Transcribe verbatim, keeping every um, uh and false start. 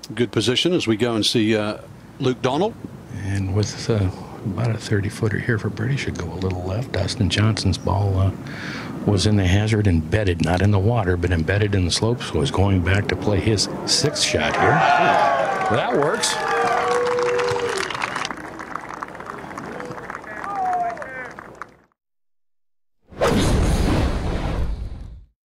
Good position as we go and see uh, Luke Donald. And with uh, about a thirty footer here for Birdie, should go a little left. Dustin Johnson's ball uh, was in the hazard, embedded, not in the water, but embedded in the slopes. Was going back to play his sixth shot here. Well, that works.